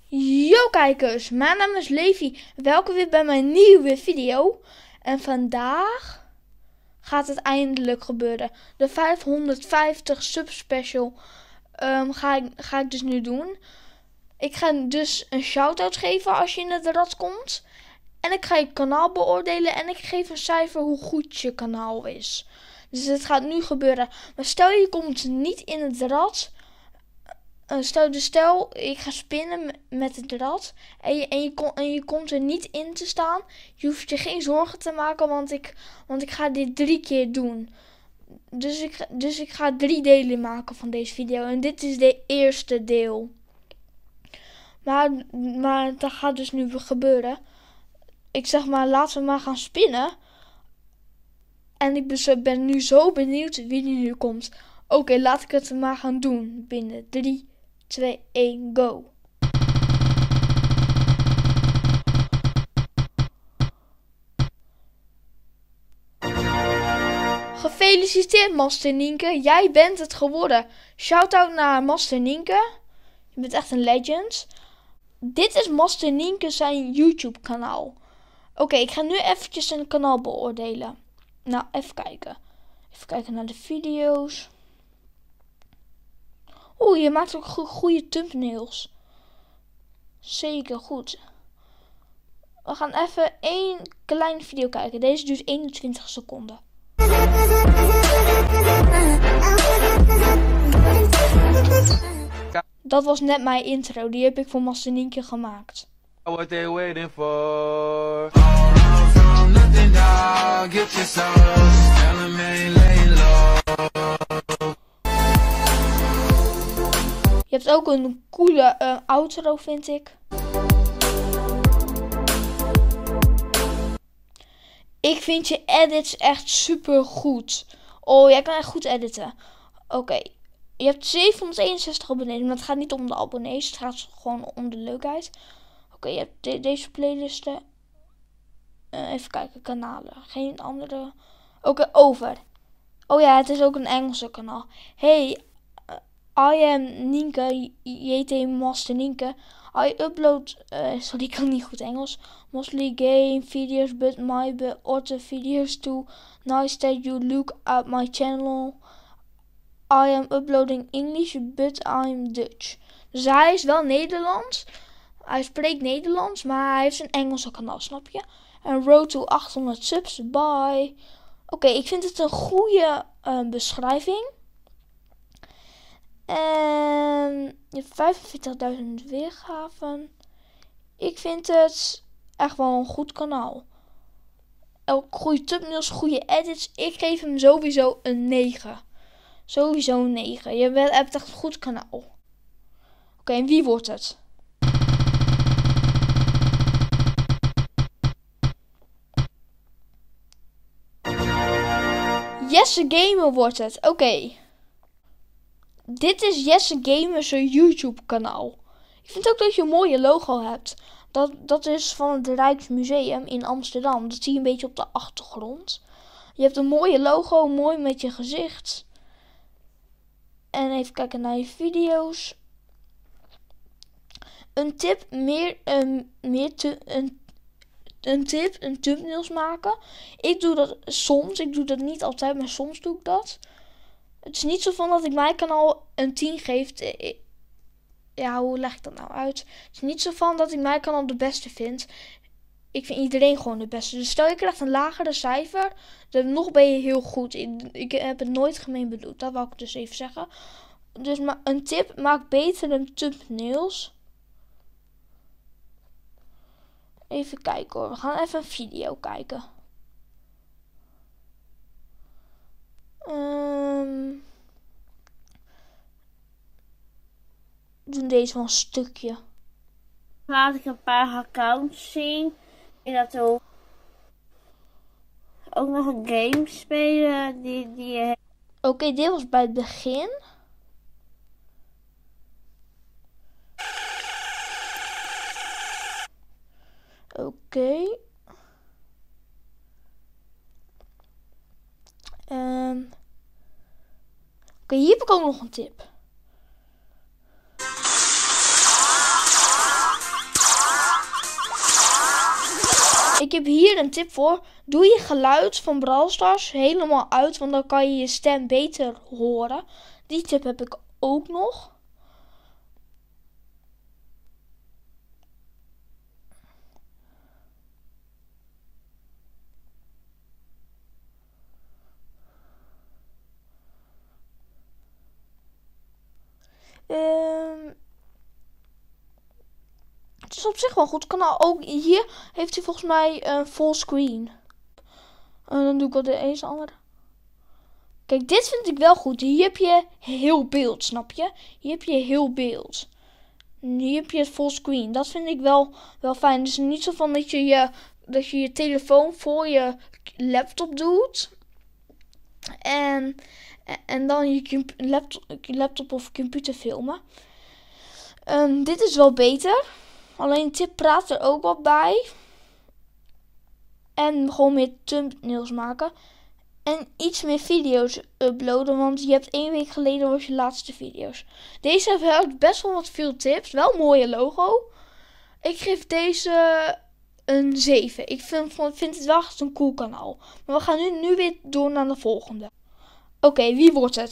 Yo kijkers, mijn naam is Levi. Welkom weer bij mijn nieuwe video. En vandaag gaat het eindelijk gebeuren. De 550 sub special ga ik dus nu doen. Ik ga dus een shout-out geven als je in het rad komt. En ik ga je kanaal beoordelen en ik geef een cijfer hoe goed je kanaal is. Dus het gaat nu gebeuren. Maar stel je komt niet in het rad. Stel, ik ga spinnen met het rad en je komt er niet in te staan. Je hoeft je geen zorgen te maken, want ik ga dit 3 keer doen. Dus ik ga 3 delen maken van deze video. En dit is de eerste deel. Maar dat gaat dus nu gebeuren. Ik zeg maar, laten we maar gaan spinnen. En ik ben nu zo benieuwd wie er nu komt. Oké, laat ik het maar gaan doen. Binnen 3, 2, 1, go. Gefeliciteerd Master Nienke, jij bent het geworden. Shoutout naar Master Nienke. Je bent echt een legend. Dit is Master Nienke zijn YouTube kanaal. Oké, ik ga nu eventjes zijn kanaal beoordelen. Nou, even kijken. Even kijken naar de video's. Oeh, je maakt ook goede thumbnails. Zeker goed. We gaan even één kleine video kijken. Deze duurt 21 seconden. Dat was net mijn intro. Die heb ik voor Master Nienke gemaakt. What they waiting for? Je hebt ook een coole outro, vind ik. Ik vind je edits echt super goed. Oh, jij kan echt goed editen. Oké. Je hebt 761 abonnees, maar het gaat niet om de abonnees. Het gaat gewoon om de leukheid. Oké, je hebt deze playlisten. Even kijken, kanalen. Geen andere. Oké, over. Oh ja, het is ook een Engelse kanaal. Hey, I am Nienke, JT Master Nienke. I upload, sorry, ik kan niet goed Engels. Mostly game videos, but my other videos too. Nice that you look at my channel. I am uploading English, but I'm Dutch. Dus hij is wel Nederlands. Hij spreekt Nederlands, maar hij heeft een Engelse kanaal, snap je? En road to 800 subs, bye. Oké, ik vind het een goede beschrijving. En je hebt 45.000 weergaven. Ik vind het echt wel een goed kanaal. Ook goede thumbnails, goede edits. Ik geef hem sowieso een 9. Sowieso een 9. Je hebt echt een goed kanaal. Oké, en wie wordt het? Jesse Gamer wordt het. Oké. Dit is Jesse Gamer's YouTube kanaal. Ik vind ook dat je een mooie logo hebt. Dat is van het Rijksmuseum in Amsterdam. Dat zie je een beetje op de achtergrond. Je hebt een mooie logo, mooi met je gezicht. En even kijken naar je video's. Een tip, een thumbnails maken. Ik doe dat soms, ik doe dat niet altijd, maar soms doe ik dat. Het is niet zo van dat ik mijn kanaal een 10 geef. Ja, hoe leg ik dat nou uit? Het is niet zo van dat ik mijn kanaal de beste vind. Ik vind iedereen gewoon de beste. Dus stel je krijgt een lagere cijfer, dan nog ben je heel goed. Ik heb het nooit gemeen bedoeld. Dat wou ik dus even zeggen. Dus een tip, maak betere thumbnails. Even kijken hoor. We gaan even een video kijken. Doen deze wel een stukje. Laat ik een paar accounts zien. En dat ook nog een game spelen die Oké, dit was bij het begin. Oké. Oké, hier heb ik ook nog een tip. Ik heb hier een tip voor. Doe je geluid van Brawl Stars helemaal uit, want dan kan je je stem beter horen. Die tip heb ik ook nog. Het is op zich wel goed. Kan ook hier heeft hij volgens mij een fullscreen. En dan doe ik wel deze andere. Kijk, dit vind ik wel goed. Hier heb je heel beeld, snap je? Hier heb je heel beeld. Hier heb je het fullscreen. Dat vind ik wel fijn. Dus niet zo van dat je je telefoon voor je laptop doet. En dan je laptop of computer filmen. Dit is wel beter. Alleen tip praat er ook wat bij. En gewoon meer thumbnails maken. En iets meer video's uploaden. Want je hebt 1 week geleden was je laatste video's. Deze heeft best wel wat veel tips. Wel een mooie logo. Ik geef deze een 7. Ik vind het wel echt een cool kanaal. Maar we gaan nu weer door naar de volgende. Oké, wie wordt het?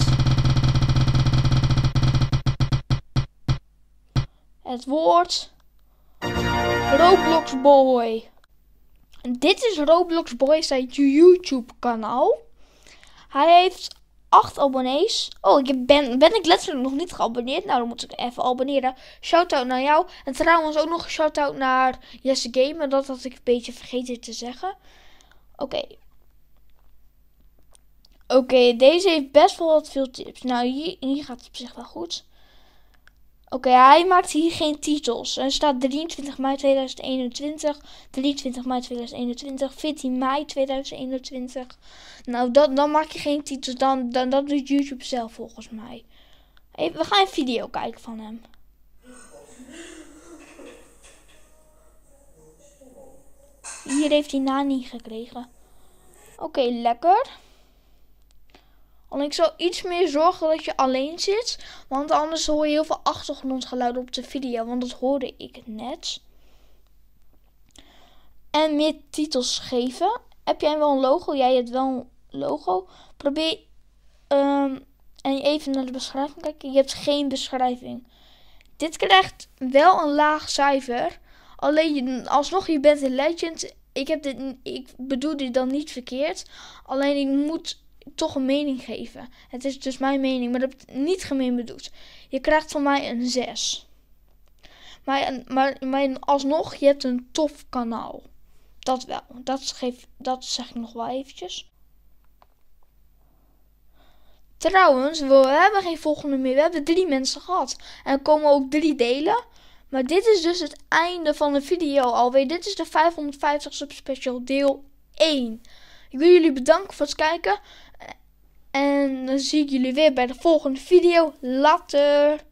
Het wordt Roblox Boy. Dit is Roblox Boy zijn YouTube kanaal. Hij heeft 8 abonnees. Oh, ben ik letterlijk nog niet geabonneerd? Nou, dan moet ik even abonneren. Shoutout naar jou. En trouwens ook nog een shoutout naar Jesse Gamer. Dat had ik een beetje vergeten te zeggen. Oké, deze heeft best wel wat veel tips. Nou, hier gaat het op zich wel goed. Oké, hij maakt hier geen titels. Er staat 23 mei 2021, 23 mei 2021, 14 mei 2021. Nou, dan maak je geen titels. Dan dat doet YouTube zelf volgens mij. We gaan een video kijken van hem. Hier heeft hij Nani gekregen. Oké, lekker. Alleen ik zal iets meer zorgen dat je alleen zit. Want anders hoor je heel veel achtergrondgeluiden op de video. Want dat hoorde ik net. En meer titels geven. Heb jij wel een logo? Jij hebt wel een logo. Probeer en even naar de beschrijving kijken. Je hebt geen beschrijving. Dit krijgt wel een laag cijfer. Alleen alsnog, je bent een legend. Ik bedoel dit dan niet verkeerd. Alleen ik moet toch een mening geven. Het is dus mijn mening, maar dat heb ik niet gemeen bedoeld. Je krijgt van mij een 6. Maar alsnog, je hebt een tof kanaal. Dat wel. Dat zeg ik nog wel eventjes. Trouwens, we hebben geen volgende meer. We hebben 3 mensen gehad. En er komen ook 3 delen. Maar dit is dus het einde van de video alweer. Dit is de 550 subspecial deel 1. Ik wil jullie bedanken voor het kijken. En dan zie ik jullie weer bij de volgende video. Later!